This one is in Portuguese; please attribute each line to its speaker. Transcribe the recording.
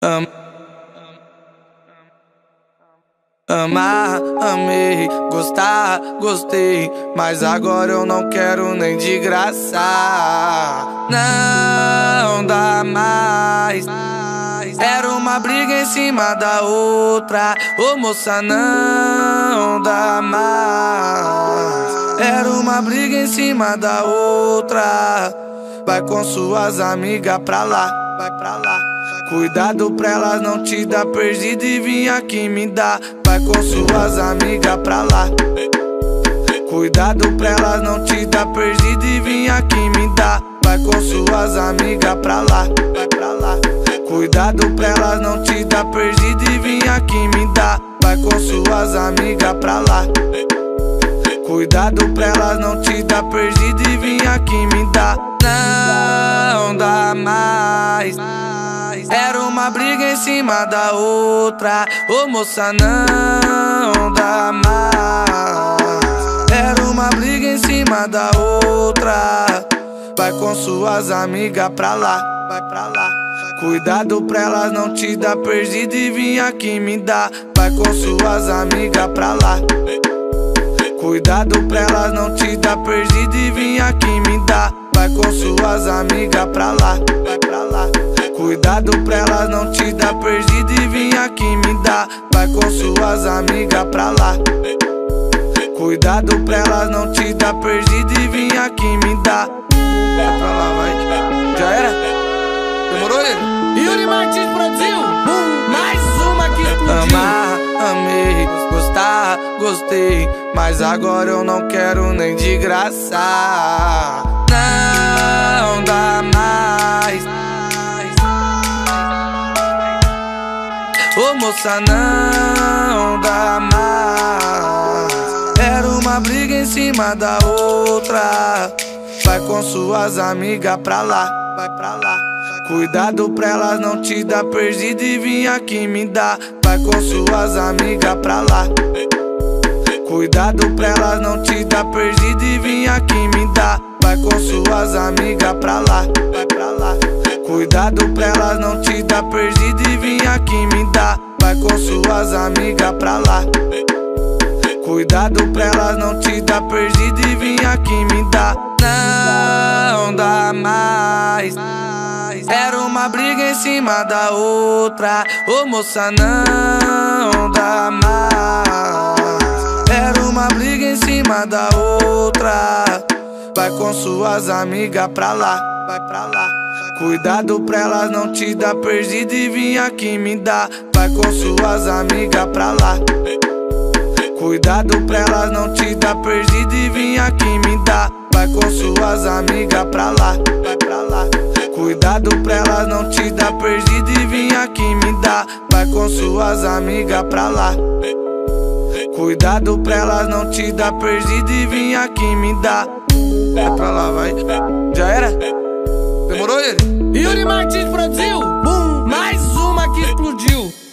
Speaker 1: Amar, amei, gostar, gostei, mas agora eu não quero nem de graça. Não dá mais. Era uma briga em cima da outra. Ô moça, não dá mais. Era uma briga em cima da outra. Vai com suas amigas pra lá, vai pra lá. Cuidado pra elas não te dar perdido e vir aqui me dar. Vai com suas amigas pra lá. Cuidado pra elas não te dar perdido e vir aqui me dar. Vai com suas amigas pra lá, vai pra lá. Cuidado pra elas não te dar perdido e vir aqui me dar. Vai com suas amigas pra lá. Cuidado pra elas não te dar perdido e vir aqui me dar. Não dá mais. Era uma briga em cima da outra. Ô moça, não dá mais. Era uma briga em cima da outra. Vai com suas amigas pra lá, vai pra lá. Cuidado pra elas não te dar perdido e vir aqui me dar. Vai com suas amigas pra lá. Cuidado pra elas não te dar perdido e vir aqui me dar. Vai com suas amigas pra lá, vai pra lá. Cuidado pra elas não te dar perdido e vir aqui me dar. Vai com suas amigas pra lá. Cuidado pra elas não te dar perdido e vir aqui me dar. Vai pra lá, vai. Já era? Demorou, ele?
Speaker 2: Yuri Martins produziu mais uma que explodiu.
Speaker 1: Amar, amei, gostar, gostei, mas agora eu não quero nem de graça. Não dá mais. Ô moça, não dá mais. Era uma briga em cima da outra. Vai com suas amigas pra lá, vai pra lá. Cuidado pra elas não te dar perdido e vir aqui me dar. Vai com suas amigas pra lá. Cuidado pra elas não te dar perdido e vir aqui me dar. Vai com suas amigas pra lá, vai pra lá. Cuidado pra elas não te dar perdido e vir aqui me dar. Vai com suas amigas pra lá. Cuidado pra elas não te dar perdido e vir aqui me dar. Não dá mais. Era uma briga em cima da outra. Ô moça, não dá mais. Era uma briga em cima da outra. Vai com suas amigas pra lá, vai pra lá. Cuidado pra elas não te dar perdido e vir aqui me dar. Vai com suas amigas pra lá. Cuidado pra elas não te dar perdido e vir aqui me dar. Vai com suas amigas pra lá, vai pra lá. Cuidado pra elas não te dar perdido e vir aqui me dar. Vai com suas amigas pra lá. Cuidado pra elas não te dar perdido e vir aqui me dar. Vai pra lá, vai. Já era? Demorou, ele?
Speaker 2: Yuri Martins produziu mais uma que explodiu.